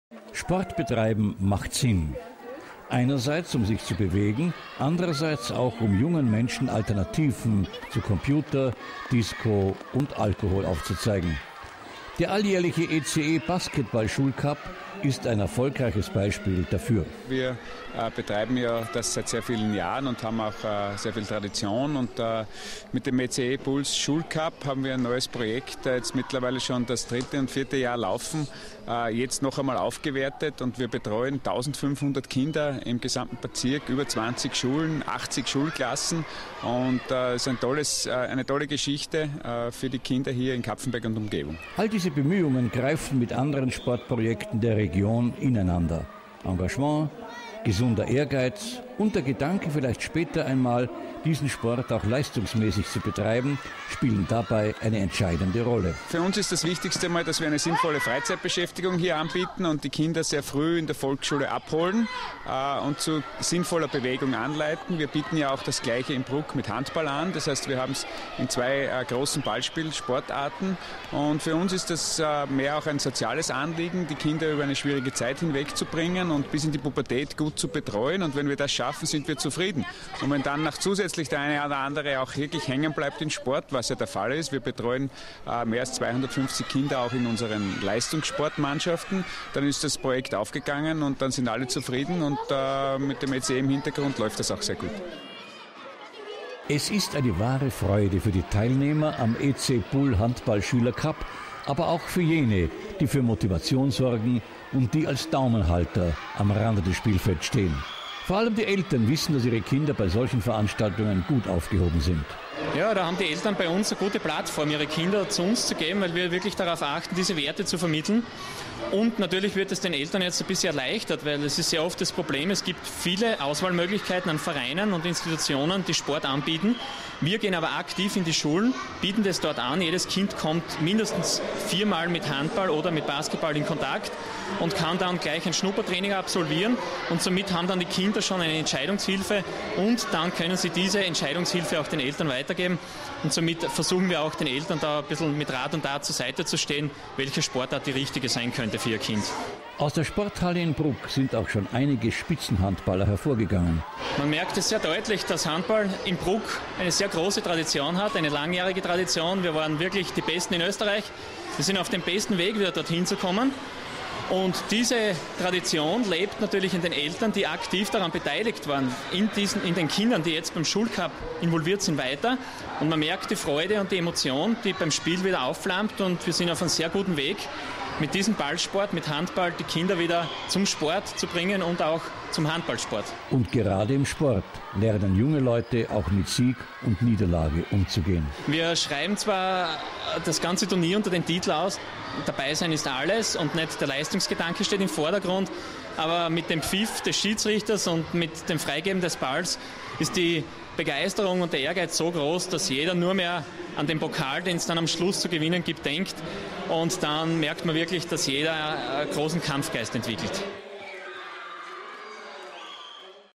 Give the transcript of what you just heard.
Sport betreiben macht Sinn. Einerseits, um sich zu bewegen, andererseits auch, um jungen Menschen Alternativen zu Computer, Disco und Alkohol aufzuzeigen. Der alljährliche ECE Basketball-Schulcup ist ein erfolgreiches Beispiel dafür. Wir betreiben ja das seit sehr vielen Jahren und haben auch sehr viel Tradition. Und mit dem ECE Puls Schulcup haben wir ein neues Projekt, jetzt mittlerweile schon das 3. und 4. Jahr laufen, jetzt noch einmal aufgewertet. Und wir betreuen 1500 Kinder im gesamten Bezirk, über 20 Schulen, 80 Schulklassen. Und es ist eine tolle Geschichte für die Kinder hier in Kapfenberg und Umgebung. All diese Bemühungen greifen mit anderen Sportprojekten der Region ineinander. Engagement, gesunder Ehrgeiz und der Gedanke, vielleicht später einmal diesen Sport auch leistungsmäßig zu betreiben, spielen dabei eine entscheidende Rolle. Für uns ist das Wichtigste mal, dass wir eine sinnvolle Freizeitbeschäftigung hier anbieten und die Kinder sehr früh in der Volksschule abholen und zu sinnvoller Bewegung anleiten. Wir bieten ja auch das Gleiche in Bruck mit Handball an. Das heißt, wir haben es in 2 großen Ballspielsportarten. Und für uns ist das mehr auch ein soziales Anliegen, die Kinder über eine schwierige Zeit hinwegzubringen und bis in die Pubertät gut zu betreuen. Und wenn wir das schaffen, sind wir zufrieden. Und wenn dann zusätzlich der eine oder andere auch wirklich hängen bleibt im Sport, was ja der Fall ist. Wir betreuen mehr als 250 Kinder auch in unseren Leistungssportmannschaften. Dann ist das Projekt aufgegangen und dann sind alle zufrieden und mit dem ECE im Hintergrund läuft das auch sehr gut. Es ist eine wahre Freude für die Teilnehmer am EC Bull Handball Schüler Cup, aber auch für jene, die für Motivation sorgen und die als Daumenhalter am Rande des Spielfelds stehen. Vor allem die Eltern wissen, dass ihre Kinder bei solchen Veranstaltungen gut aufgehoben sind. Ja, da haben die Eltern bei uns eine gute Plattform, ihre Kinder zu uns zu geben, weil wir wirklich darauf achten, diese Werte zu vermitteln. Und natürlich wird es den Eltern jetzt ein bisschen erleichtert, weil es ist sehr oft das Problem, es gibt viele Auswahlmöglichkeiten an Vereinen und Institutionen, die Sport anbieten. Wir gehen aber aktiv in die Schulen, bieten das dort an. Jedes Kind kommt mindestens 4-mal mit Handball oder mit Basketball in Kontakt und kann dann gleich ein Schnuppertraining absolvieren. Und somit haben dann die Kinder schon eine Entscheidungshilfe und dann können sie diese Entscheidungshilfe auch den Eltern weitergeben. Und somit versuchen wir auch den Eltern da ein bisschen mit Rat und Tat zur Seite zu stehen, welche Sportart die richtige sein könnte für ihr Kind. Aus der Sporthalle in Bruck sind auch schon einige Spitzenhandballer hervorgegangen. Man merkt es sehr deutlich, dass Handball in Bruck eine sehr große Tradition hat, eine langjährige Tradition. Wir waren wirklich die Besten in Österreich. Wir sind auf dem besten Weg, wieder dorthin zu kommen. Und diese Tradition lebt natürlich in den Eltern, die aktiv daran beteiligt waren, in den Kindern, die jetzt beim Schulcup involviert sind, weiter. Und man merkt die Freude und die Emotion, die beim Spiel wieder aufflammt. Und wir sind auf einem sehr guten Weg, mit diesem Ballsport, mit Handball, die Kinder wieder zum Sport zu bringen und auch zum Handballsport. Und gerade im Sport lernen junge Leute auch mit Sieg und Niederlage umzugehen. Wir schreiben zwar das ganze Turnier unter den Titel aus, dabei sein ist alles und nicht der Leistungsgedanke steht im Vordergrund, aber mit dem Pfiff des Schiedsrichters und mit dem Freigeben des Balls ist die Begeisterung und der Ehrgeiz so groß, dass jeder nur mehr an den Pokal, den es dann am Schluss zu gewinnen gibt, denkt. Und dann merkt man wirklich, dass jeder einen großen Kampfgeist entwickelt.